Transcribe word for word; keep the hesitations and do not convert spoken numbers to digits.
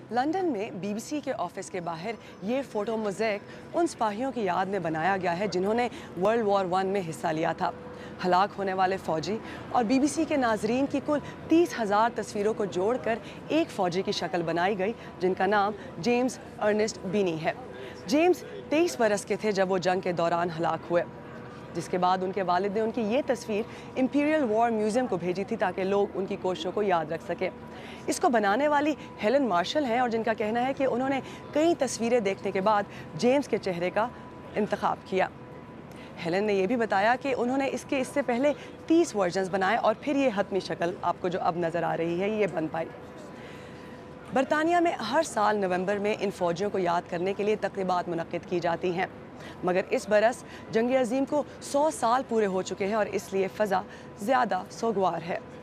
London میں be B C کے office کے باہر یہ فوٹو موزیک ان سپاہیوں کی یاد میں بنایا گیا ہے جنہوں نے ورلڈ وار ون میں حصہ لیا تھا۔ ہلاک ہونے والے فوجی اور بی بی سی کے ناظرین کی کل تیس ہزار تصویروں کو جوڑ کر ایک فوجی کی شکل بنائی گئی جن کا نام جیمز ارنسٹ بینی ہے۔ جیمز تیئیس برس کے تھے جب وہ جنگ کے دوران ہلاک ہوئے، جس کے بعد ان کے والد نے ان کی یہ تصویر امپیریل وار میوزیم کو بھیجی تھی تاکہ لوگ ان کی کوششوں کو یاد رکھ سکیں۔ اس کو بنانے والی ہیلن مارشل ہیں اور جن کا کہنا ہے کہ انہوں نے کئی تصویریں دیکھنے کے بعد جیمز کے چہرے کا انتخاب کیا۔ ہیلن نے یہ بھی بتایا کہ انہوں نے اس کے اس سے پہلے تیس ورژنز بنائے اور پھر یہ حتمی شکل آپ کو جو اب نظر آ رہی ہے یہ بن پائی۔ برطانیہ میں ہر سال نومبر میں ان فوجیوں کو یاد کرنے کے لیے تقریبات منعقد کی جاتی ہیں، مگر اس برس جنگ عظیم کو سو سال پورے ہو چکے ہیں اور اس لیے فضا زیادہ سوگوار ہے۔